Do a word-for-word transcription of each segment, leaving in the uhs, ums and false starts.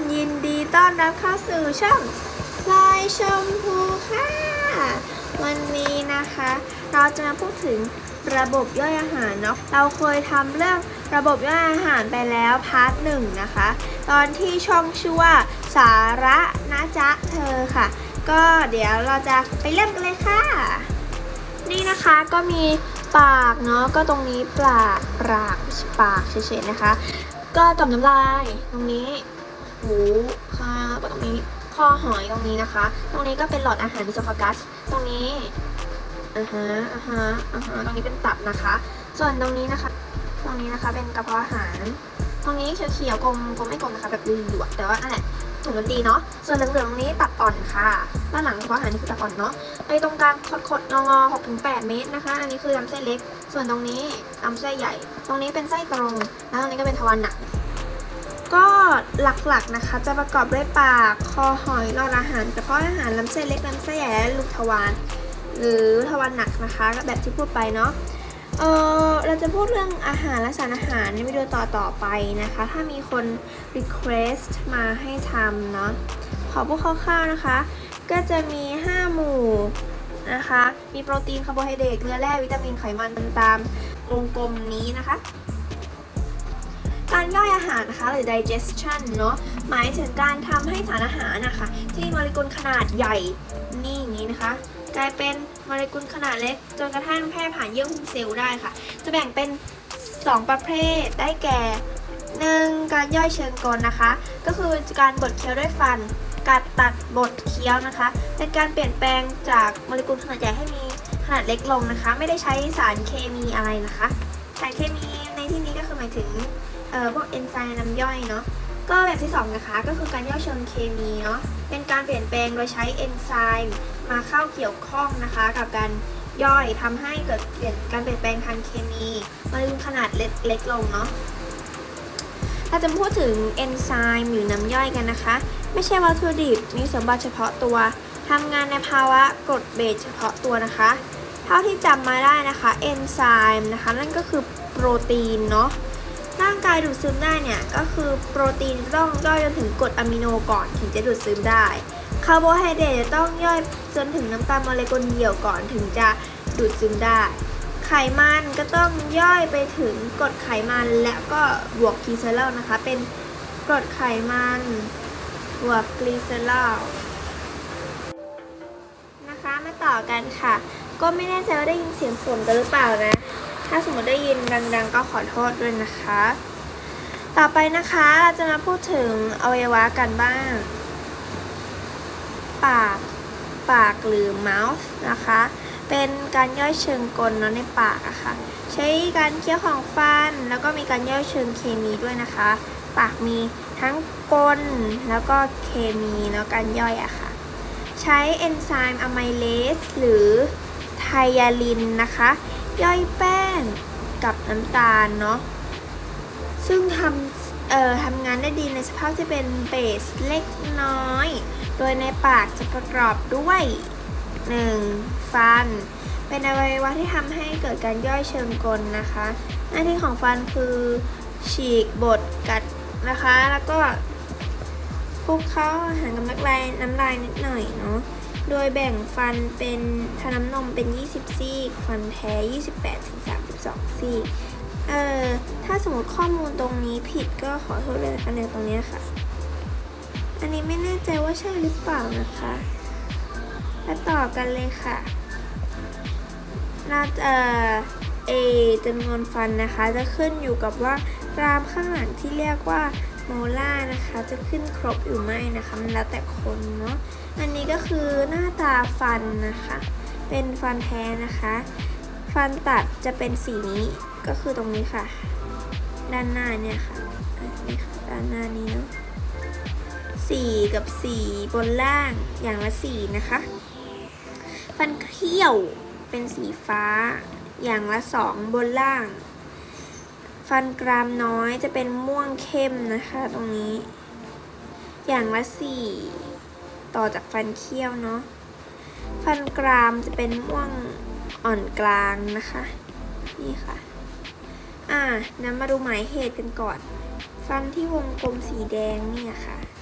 ยินดีต้อนรับเข้าสู่ช่องพลอยชมพูค่ะวันนี้นะคะเราจะมาพูดถึงระบบย่อยอาหารเนาะเราเคยทำเรื่องระบบย่อยอาหารไปแล้วพาร์ทหนึ่งนะคะตอนที่ช่องชื่อว่าสาระนะจ๊ะเธอค่ะก็เดี๋ยวเราจะไปเริ่มกันเลยค่ะนี่นะคะก็มีปากเนาะก็ตรงนี้ปากปากปากเฉยๆนะคะก็ต่อมน้ำลายตรงนี้หูค่ะก็ตรงนี้คอหอยตรงนี้นะคะตรงนี้ก็เป็นหลอดอาหารดิสโฟกัสตรงนี้อ่าฮะอ่าฮะอ่าฮะตรงนี้เป็นตับนะคะส่วนตรงนี้นะคะตรงนี้นะคะเป็นกระเพาะอาหารตรงนี้เขียวๆกลมกลมไม่กลมนะคะแบบดูๆแต่ว่านั่นแหละถุงดนตรีเนาะส่วนเหลืองๆตรงนี้ตับอ่อนค่ะด้านหลังกระเพาะอาหารนี่คือตับอ่อนเนาะไอ้ตรงกลางขดๆงอๆ หกถึงแปด เมตรนะคะอันนี้คือลำไส้เล็กส่วนตรงนี้ลำไส้ใหญ่ตรงนี้เป็นไส้ตรงแล้วตรงนี้ก็เป็นทวารหนักก็หลักๆนะคะจะประกอบด้วยปากคอหอยหลอดอาหารกระเพาะอาหารลำไส้เล็กลำไส้ใหญ่และลูกทวารหรือทวารหนักนะคะแบบที่พูดไปเนาะเออเราจะพูดเรื่องอาหารและสารอาหารในวิดีโอต่อต่อไปนะคะถ้ามีคน request มาให้ทำเนาะขอพูดคร่าวๆนะคะก็จะมีห้าหมู่นะคะมีโปรตีนคาร์โบไฮเดรตเกลือแร่วิตามินไขมันตามวงกลมนี้นะคะการย่อยอาหารนะคะหรือ digestion เนาะหมายถึงการทำให้สารอาหารนะคะที่โมเลกุลขนาดใหญ่นี่อย่างนี้นะคะกลายเป็นโมเลกุลขนาดเล็กจนกระทั่งแพร่ผ่านเยื่อหุ้มเซลล์ได้ค่ะจะแบ่งเป็นสองประเภทได้แก่หนึ่งการย่อยเชิงกลนะคะก็คือการบดเคี้ยวด้วยฟันการตัดบดเคี้ยวนะคะเป็นการเปลี่ยนแปลงจากโมเลกุลขนาดใหญ่ให้มีขนาดเล็กลงนะคะไม่ได้ใช้สารเคมีอะไรนะคะสารเคมีในที่นี้ก็คือหมายถึงเอ่อพวกเอนไซม์น้ำย่อยเนาะก็แบบที่สองนะคะก็คือการย่อยเชิงเคมีเนาะเป็นการเปลี่ยนแปลงโดยใช้เอนไซม์มาเข้าเกี่ยวข้องนะคะกับการย่อยทำให้เกิดเปลี่ยนการเปลี่ยนแปลงทางเคมีโมเลกุลขนาดเล็กเล็กลงเนาะถ้าจะพูดถึงเอนไซม์หรือน้ำย่อยกันนะคะไม่ใช่วัตถุดิบมีสมบัติเฉพาะตัวทำงานในภาวะกรดเบสเฉพาะตัวนะคะเท่าที่จำมาได้นะคะเอนไซม์นะคะนั่นก็คือโปรตีนเนาะร่างกายดูดซึมได้เนี่ยก็คือโปรตีนต้องย่อยจนถึงกรดอะมิโนก่อนถึงจะดูดซึมได้คาร์โบไฮเดรตต้องย่อยจนถึงน้ำตาลโมเลกุลเดี่ยวก่อนถึงจะดูดซึมได้ไขมันก็ต้องย่อยไปถึงกรดไขมันและก็บวกกลีเซอรอลนะคะเป็นกรดไขมันบวกกลีเซอรอลนะคะมาต่อกันค่ะก็ไม่แน่ใจว่าได้ยินเสียงฝนกันหรือเปล่านะถ้าสมมติได้ยินดังๆก็ขอโทษด้วยนะคะต่อไปนะคะเราจะมาพูดถึงอวัยวะกันบ้างปากปากหรือ mouth นะคะเป็นการย่อยเชิงกลเนาะในปากอะค่ะใช้การเคี้ยวของฟันแล้วก็มีการย่อยเชิงเคมีด้วยนะคะปากมีทั้งกลแล้วก็เคมีแล้วการย่อยอะค่ะใช้เอนไซม์อะไมเลสหรือไทยาลินนะคะย่อยแป้งกับน้ำตาลเนาะซึ่งทำเอ่อทำงานได้ดีในสภาพที่เป็นเบสเล็กน้อยโดยในปากจะประกอบด้วย หนึ่ง ฟันเป็นอวัยวะที่ทำให้เกิดการย่อยเชิงกลนะคะหน้าที่ของฟันคือฉีกบดกัดนะคะแล้วก็คลุกเข้าอาหารกับน้ำลายน้ำลายนิดหน่อยเนาะโดยแบ่งฟันเป็นทาน้ำนมเป็นยี่สิบซี่ฟันแท้ ยี่สิบแปดถึงสามสิบสอง ซี่เอ่อถ้าสมมติข้อมูลตรงนี้ผิดก็ขอโทษเลยนะคะในตรงนี้ค่ะอันนี้ไม่แน่ใจว่าใช่หรือเปล่านะคะแล้วต่อกันเลยค่ะน่าจะเอจำนวนฟันนะคะจะขึ้นอยู่กับว่ากรามข้างหลังที่เรียกว่าโมล่านะคะจะขึ้นครบหรือไม่นะคะมันแล้วแต่คนเนาะอันนี้ก็คือหน้าตาฟันนะคะเป็นฟันแท้นะคะฟันตัดจะเป็นสีนี้ก็คือตรงนี้ค่ะด้านหน้าเนี่ยค่ะนี่ค่ะด้านหน้านี้เนาะสี่กับสี่บนล่างอย่างละสี่นะคะฟันเขี้ยวเป็นสีฟ้าอย่างละสองบนล่างฟันกรามน้อยจะเป็นม่วงเข้มนะคะตรงนี้อย่างละสี่ต่อจากฟันเขี้ยวเนาะฟันกรามจะเป็นม่วงอ่อนกลางนะคะนี่ค่ะอ่านำมาดูหมายเหตุกันก่อนฟันที่วงกลมสีแดงเนี่ยค่ะท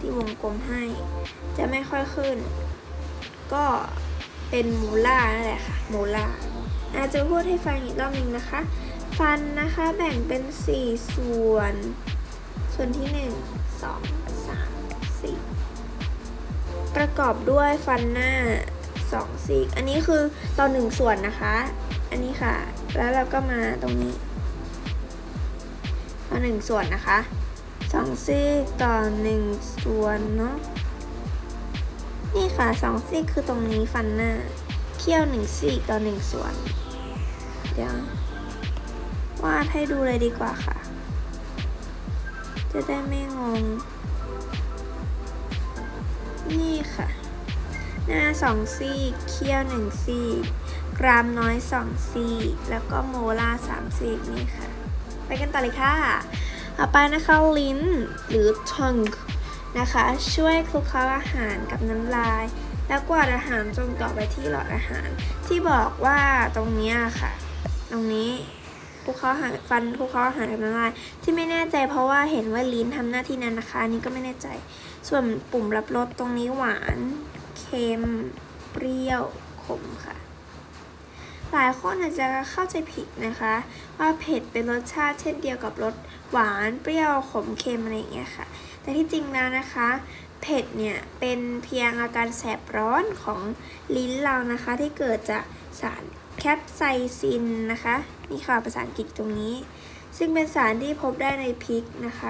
ที่วงกลมให้จะไม่ค่อยขึ้นก็เป็นโมล่านั่นแหละค่ะโมล่าอาจจะพูดให้ฟังอีกรอบนึงนะคะฟันนะคะแบ่งเป็นสี่ส่วนส่วนที่หนึ่ง สอง สาม สี่ประกอบด้วยฟันหน้าสองซี่อันนี้คือต่อหนึ่งส่วนนะคะอันนี้ค่ะแล้วเราก็มาตรงนี้ต่อหนึ่งส่วนนะคะสองซี่ต่อหนึ่งส่วนเนาะนี่ค่ะสองซี่คือตรงนี้ฟันหน้าเขี้ยวหนึ่งซี่ต่อหนึ่งส่วนเดี๋ยววาดให้ดูเลยดีกว่าค่ะจะได้ไม่งงนี่ค่ะหน้าสองซี่เขี้ยวหนึ่งซี่กรามน้อยสองซี่แล้วก็โมล่าสามซี่นี่ค่ะไปกันต่อเลยค่ะต่อไปนะคะลิ้นหรือ tongue นะคะช่วยคลุกเคล้าอาหารกับน้ำลายแล้วกวาดอาหารจนต่อไปที่หลอดอาหารที่บอกว่าตรงนี้ค่ะตรงนี้คลุกเคล้าอาหารฟันคลุกเคล้าอาหารกับน้ำลายที่ไม่แน่ใจเพราะว่าเห็นว่าลิ้นทำหน้าที่นั้นนะคะอันนี้ก็ไม่แน่ใจส่วนปุ่มรับรสตรงนี้หวานเค็มเปรี้ยวขมค่ะหลายคนอาจจะเข้าใจผิดนะคะว่าเผ็ดเป็นรสชาติเช่นเดียวกับรสหวานเปรี้ยวขมเค็มอะไรอย่างเงี้ยค่ะแต่ที่จริงแล้วนะคะเผ็ดเนี่ยเป็นเพียงอาการแสบร้อนของลิ้นเรานะคะที่เกิดจากสารแคปไซซินนะคะนี่ค่ะภาษาอังกฤษตรงนี้ซึ่งเป็นสารที่พบได้ในพริกนะคะ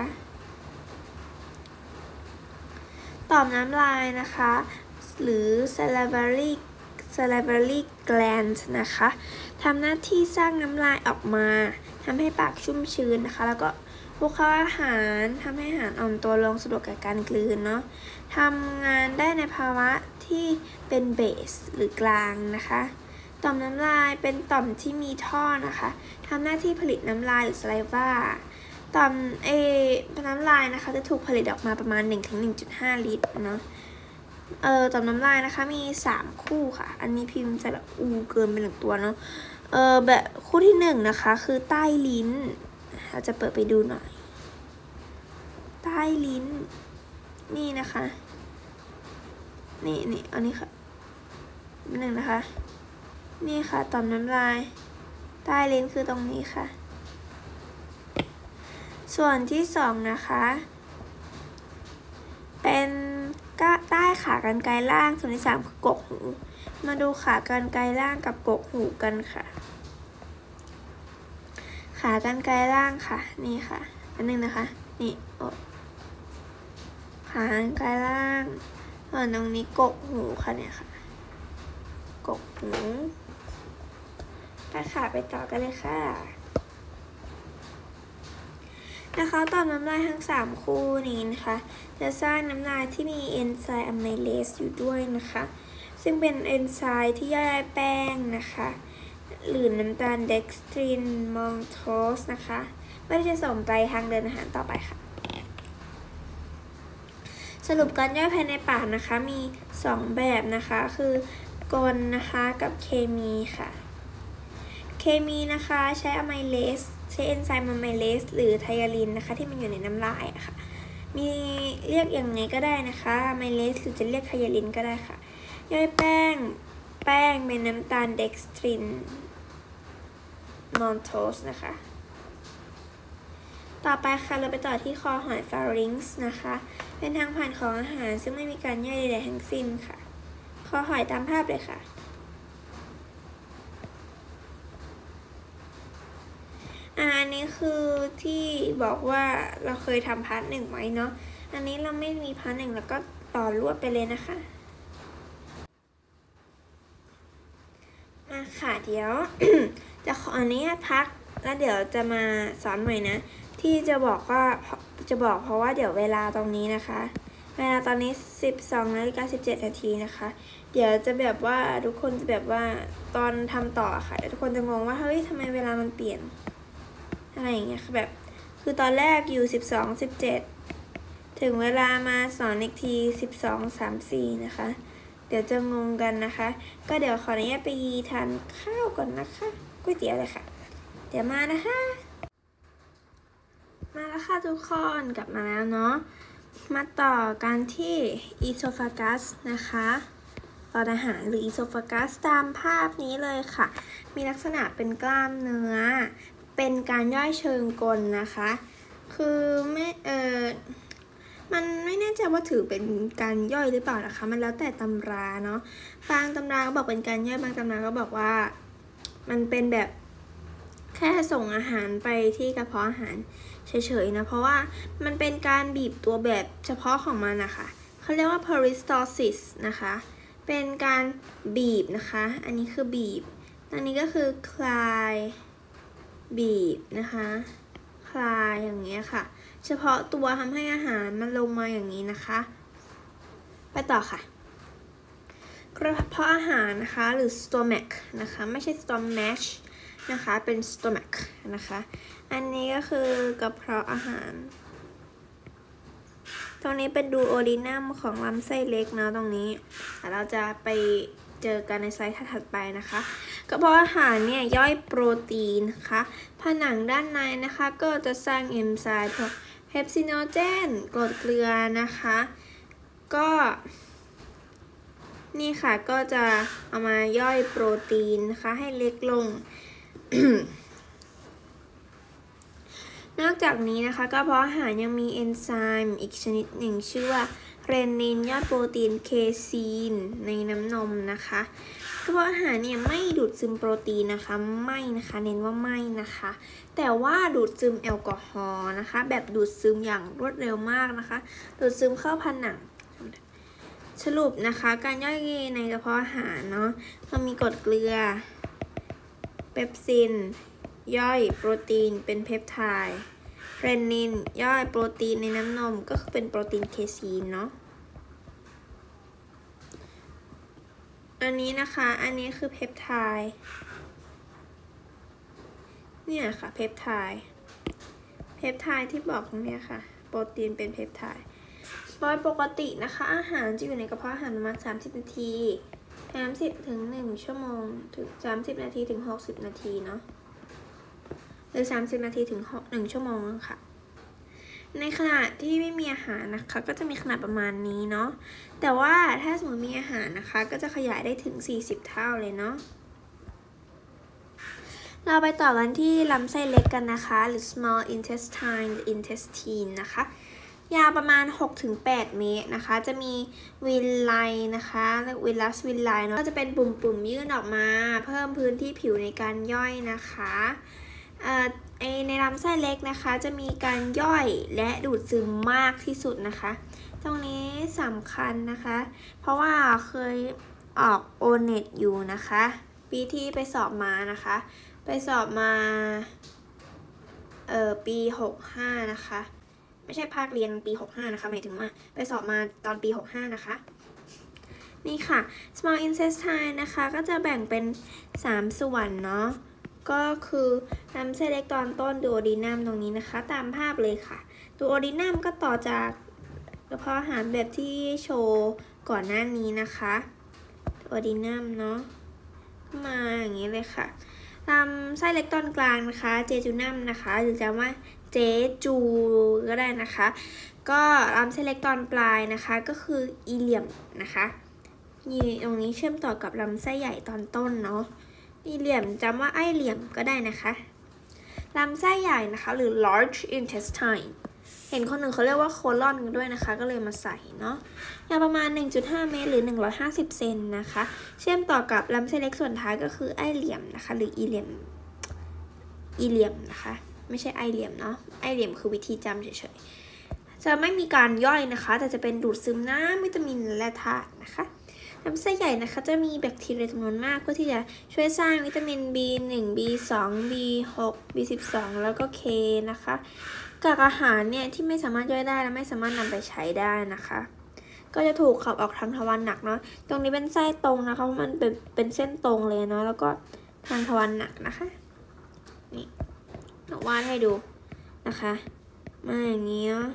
ต่อมน้ำลายนะคะหรือ salivary salivary gland นะคะทำหน้าที่สร้างน้ำลายออกมาทำให้ปากชุ่มชื้นนะคะแล้วก็คลุกเคล้าอาหารทำให้อาหารอ่อนตัวลงสะดวกกับการกลืนเนาะทำงานได้ในภาวะที่เป็นเบสหรือกลางนะคะต่อมน้ำลายเป็นต่อมที่มีท่อนะคะทำหน้าที่ผลิตน้ำลายหรือ saliva ต่อมเอน้ำลายนะคะจะถูกผลิตออกมาประมาณ หนึ่งถึงหนึ่งจุดห้า ลิตรเนาะเออต่อมน้ำลายนะคะมีสามคู่ค่ะอันนี้พิมพ์จะแบบอูเกินไปหนึ่งตัวเนาะเออแบบคู่ที่หนึ่งนะคะคือใต้ลิ้นเราจะเปิดไปดูหน่อยใต้ลิ้นนี่นะคะนี่นี่อันนี้ค่ะหนึ่งนะคะนี่ค่ะต่อมน้ำลายใต้ลิ้นคือตรงนี้ค่ะส่วนที่สองนะคะเป็นใต้ขากรรไกรล่างส่วนที่สามคือกกหูมาดูขากรรไกรล่างกับกกหูกันค่ะขากรรไกรล่างค่ะนี่ค่ะอันนึงนะคะนี่โอ้ขากรรไกรล่างส่วนตรงนี้กกหูค่ะเนี่ยค่ะกกหูไปค่ะไปต่อกันเลยค่ะนะคะต่อมน้ำลายทั้งสามคู่นี้นะคะจะสร้างน้ำลายที่มีเอนไซม์อะไมเลสอยู่ด้วยนะคะซึ่งเป็นเอนไซม์ที่ย่อยแป้งนะคะหรือน้ำตาลเด็กสตรินมอลโทสนะคะเพื่อที่จะส่งไปทางเดินอาหารต่อไปค่ะสรุปการย่อยภายในปากนะคะมีสองแบบนะคะคือกลนะคะกับเคมีค่ะเคมีนะคะใช้อะไมเลสใช้เอนไซม์อะไมเลสหรือไทอาลินนะคะที่มันอยู่ในน้ำลายอะค่ะมีเรียกอย่างไงก็ได้นะคะอะไมเลสหรือจะเรียกไทอาลินก็ได้ค่ะย่อยแป้งแป้งเป็นน้ำตาลเด็กสตรินมอลโทสนะคะต่อไปค่ะเราไปต่อที่คอหอยฟาริงส์นะคะเป็นทางผ่านของอาหารซึ่งไม่มีการย่อยใดๆทั้งสิ้นค่ะคอหอยตามภาพเลยค่ะอันนี้คือที่บอกว่าเราเคยทำพาร์ทหนึ่งไว้เนาะอันนี้เราไม่มีพาร์ทหนึ่งแล้วก็ต่อรวดไปเลยนะคะมาค่ะเดี๋ยว จะขออนุญาตพักแล้วเดี๋ยวจะมาสอนใหม่นะที่จะบอกว่าจะบอกเพราะว่าเดี๋ยวเวลาตรงนี้นะคะเวลาตอนนี้สิบสองนาฬิกาสิบเจ็ดนาทีนะคะเดี๋ยวจะแบบว่าทุกคนจะแบบว่าตอนทำต่อค่ะทุกคนจะงงว่าเฮ้ยทำไมเวลามันเปลี่ยนอะไรอย่างเงี้ยแบบคือตอนแรกอยู่สิบสอง สิบเจ็ดถึงเวลามาสอนอีกทีสิบสอง สาม สี่นะคะเดี๋ยวจะงงกันนะคะก็เดี๋ยวขออนุญาตไปทานข้าวก่อนนะคะก๋วยเตี๋ยวเลยค่ะเดี๋ยวมานะคะมาแล้วค่ะทุกคนกลับมาแล้วเนาะมาต่อกันที่ esophagus นะคะหลอดอาหารหรือ esophagus ตามภาพนี้เลยค่ะมีลักษณะเป็นกล้ามเนื้อเป็นการย่อยเชิงกลนะคะคือไม่เออมันไม่แน่ใจว่าถือเป็นการย่อยหรือเปล่านะคะมันแล้วแต่ตำราเนาะบางตำราก็บอกเป็นการย่อยบางตำราก็บอกว่ามันเป็นแบบแค่ส่งอาหารไปที่กระเพาะอาหารเฉยๆนะเพราะว่ามันเป็นการบีบตัวแบบเฉพาะของมันนะคะเขาเรียกว่า peristalsis นะคะเป็นการบีบนะคะอันนี้คือบีบอันนี้ก็คือคลายบีบนะคะคลายอย่างเงี้ยค่ะเฉพาะตัวทำให้อาหารมันลงมาอย่างนี้นะคะไปต่อค่ะกระเพาะอาหารนะคะหรือ stomach นะคะไม่ใช่ stomach นะคะเป็น stomach นะคะอันนี้ก็คือกระเพาะอาหารตรงนี้เป็นดูโอดีนัมของลำไส้เล็กนะตรงนี้เราจะไปเจอกันในสไลด์ถัดไปนะคะกระเพาะอาหารเนี่ยย่อยโปรตีนนะคะผนังด้านในนะคะก็จะสร้างเอนไซม์พวกเฮปซิโนเจนกรดเกลือนะคะก็นี่ค่ะก็จะเอามาย่อยโปรตีนนะคะให้เล็กลง นอกจากนี้นะคะกระเพาะอาหารยังมีเอนไซม์อีกชนิดหนึ่งชื่อว่าเรนินย่อยโปรตีนเคซีนในน้ำนมนะคะกระเพาะอาหารเนี่ยไม่ดูดซึมโปรตีนนะคะไม่นะคะเน้นว่าไม่นะคะแต่ว่าดูดซึมแอลกอฮอล์นะคะแบบดูดซึมอย่างรวดเร็วมากนะคะดูดซึมเข้าผนังสรุปนะคะการย่อยในกระเพาะอาหารเนาะเรามีกรดเกลือเปปซินย่อยโปรตีนเป็นเพปไทด์เรนินย่อยโปรตีนในน้ำนมก็คือเป็นโปรตีนเคซีนเนาะอันนี้นะคะอันนี้คือเพปไทด์เนี่ยค่ะเพปไทด์เพปไทด์ที่บอกเนี่ยค่ะโปรตีนเป็นเพปไทด์โดยปกตินะคะอาหารจะอยู่ในกระเพาะอาหารประมาณสามสิบนาทีสามสิบถึงหนึ่งชั่วโมงถึงสามสิบนาทีถึงหกสิบนาทีเนาะหรือสามสิบนาทีถึงหนึ่งชั่วโมงค่ะในขณะที่ไม่มีอาหารนะคะก็จะมีขนาดประมาณนี้เนาะแต่ว่าถ้าสมมติมีอาหารนะคะก็จะขยายได้ถึงสี่สิบเท่าเลยเนาะเราไปต่อกันที่ลำไส้เล็กกันนะคะหรือ small intestine intestine นะคะยาวประมาณ หกถึงแปด เมตรนะคะจะมีวิลไลนะคะวิลัสวิลไลเนาะก็จะเป็นปุ่มๆยื่นออกมาเพิ่มพื้นที่ผิวในการย่อยนะคะในลำไส้เล็กนะคะจะมีการย่อยและดูดซึมมากที่สุดนะคะตรงนี้สำคัญนะคะเพราะว่าเคยออก โอ เน็ต อยู่นะคะปีที่ไปสอบมานะคะไปสอบมาเอ่อปีหกสิบห้านะคะไม่ใช่ภาคเรียนปีหกสิบห้านะคะหมายถึงว่าไปสอบมาตอนปีหกสิบห้านะคะนี่ค่ะ small intestine นะคะก็จะแบ่งเป็นสามส่วนเนาะก็คือลำไส้เล็กตอนต้นดูโอดีนัมตรงนี้นะคะตามภาพเลยค่ะดูโอดีนัมก็ต่อจากกระเพาะอาหารแบบที่โชว์ก่อนหน้านี้นะคะดูโอดีนัมเนาะมาอย่างนี้เลยค่ะลำไส้เล็กตอนกลางนะคะเจจูนัมนะคะหรือจะว่าเจจูก็ได้นะคะก็ลำไส้เล็กตอนปลายนะคะก็คืออีเลียมนะคะนี่ตรงนี้เชื่อมต่อกับลำไส้ใหญ่ตอนต้นเนาะอีเหลี่ยมจำว่าไอเหลี่ยมก็ได้นะคะลำไส้ใหญ่นะคะหรือ large intestine เห็นคนหนึ่งเขาเรียกว่าโคลอนด้วยนะคะก็เลยมาใส่เนาะยาวประมาณ หนึ่งจุดห้า เมตรหรือหนึ่งร้อยห้าสิบเซนนะคะเชื่อมต่อกับลำไส้เล็กส่วนท้ายก็คือไอเหลี่ยมนะคะหรืออีเหลี่ยมอีเหลี่ยมนะคะไม่ใช่ไอเหลี่ยมเนาะไอเหลี่ยมคือวิธีจำเฉยๆจะไม่มีการย่อยนะคะแต่จะเป็นดูดซึมน้ำวิตามินและธาตุนะคะลำไส้ใหญ่นะคะจะมีแบคทีเรียจำนวนมากเพื่อที่จะช่วยสร้างวิตามิน บี หนึ่ง บี สอง บี หก บี สิบสอง แล้วก็ K นะคะกากอาหารเนี่ยที่ไม่สามารถย่อยได้และไม่สามารถนำไปใช้ได้นะคะก็จะถูกขับออกทางทวารหนักเนาะตรงนี้เป็นไส้ตรงนะคะเพราะมันเป็นเป็นเส้นตรงเลยเนาะแล้วก็ทางทวารหนักนะคะนี่วาดให้ดูนะคะมาอย่างนี้เนาะ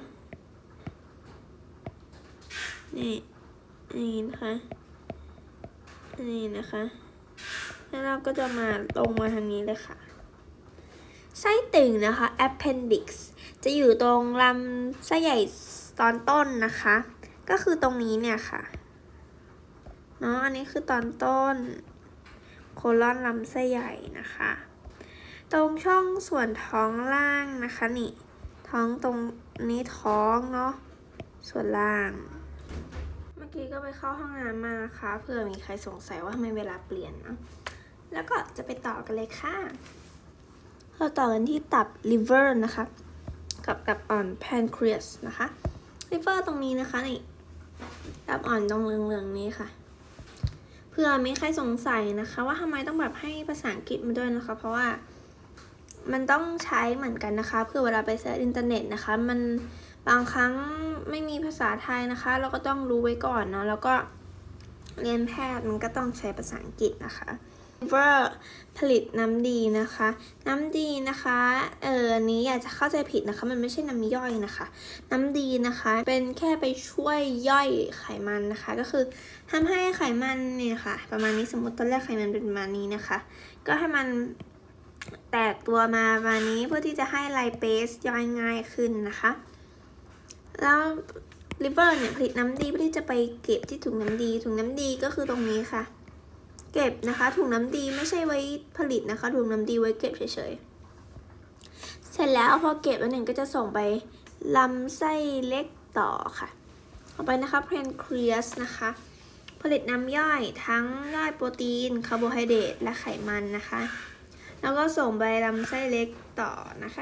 นี่นี่นะคะนี่นะคะแล้วเราก็จะมาตรงมาทางนี้เลยค่ะไส้ติ่งนะคะ appendix จะอยู่ตรงลำไส้ใหญ่ตอนต้นนะคะก็คือตรงนี้เนี่ยค่ะเนาะอันนี้คือตอนต้นโคลอนลำไส้ใหญ่นะคะตรงช่องส่วนท้องล่างนะคะนี่ท้องตรงนี้ท้องเนาะส่วนล่างเมื่อกี้ก็ไปเข้าห้องน้ำมานะคะเผื่อมีใครสงสัยว่าทำไมเวลาเปลี่ยนนะแล้วก็จะไปต่อกันเลยค่ะเราต่อกันที่ตับ liver นะคะกับตับอ่อน pancreas นะคะ liver ตรงนี้นะคะนี่ตับอ่อนตรงเหลืองๆนี้ค่ะเผื่อมีใครสงสัยนะคะว่าทำไมต้องแบบให้ภาษาอังกฤษมาด้วยนะคะเพราะว่ามันต้องใช้เหมือนกันนะคะเพื่อเวลาไปเสิร์ชอินเทอร์เน็ตนะคะมันบางครั้งไม่มีภาษาไทยนะคะเราก็ต้องรู้ไว้ก่อนเนาะแล้วก็เรียนแพทย์มันก็ต้องใช้ภาษาอังกฤษนะคะ liver ผลิตน้ำดีนะคะน้ำดีนะคะเอออันนี้อยากจะเข้าใจผิดนะคะมันไม่ใช่น้ำย่อยนะคะน้ำดีนะคะเป็นแค่ไปช่วยย่อยไขมันนะคะก็คือทำให้ไขมันเนี่ยค่ะประมาณนี้สมมติตอนแรกไขมันเป็นประมาณนี้นะคะก็ให้มันแตกตัวมาประมาณนี้เพื่อที่จะให้ไลเปสย่อยง่ายขึ้นนะคะแล้ว liver เนี่ยผลิตน้ำดีเพื่อที่จะไปเก็บที่ถุงน้ำดีถุงน้ำดีก็คือตรงนี้ค่ะเก็บนะคะถุงน้ำดีไม่ใช่ไว้ผลิตนะคะถุงน้ำดีไว้เก็บเฉยๆเสร็จแล้วพอเก็บแล้วหนึ่งก็จะส่งไปลำไส้เล็กต่อค่ะต่อไปนะคะ pancreas นะคะผลิตน้ำย่อยทั้งย่อยโปรตีนคาร์โบไฮเดรตและไขมันนะคะแล้วก็ส่งไปลำไส้เล็กต่อนะคะ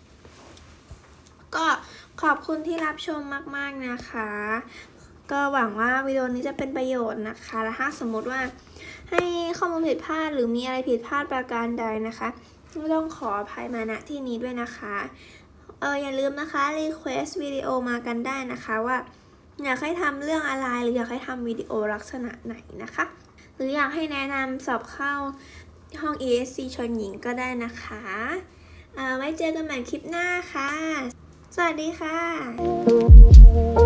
ก็ขอบคุณที่รับชมมากๆนะคะก็หวังว่าวิดีโอนี้จะเป็นประโยชน์นะคะและถ้าสมมติว่าให้ข้อมูลผิดพลาดหรือมีอะไรผิดพลาดประการใดนะคะก็ต้องขออภัยมาณที่นี้ด้วยนะคะเอออย่าลืมนะคะ request วิดีโอมากันได้นะคะว่าอยากให้ทำเรื่องอะไรหรืออยากให้ทำวิดีโอลักษณะไหนนะคะหรืออยากให้แนะนำสอบเข้าห้อง อี เอส ซี ชนหญิงก็ได้นะคะเอ่อไว้เจอกันใหม่คลิปหน้าค่ะสวัสดีค่ะ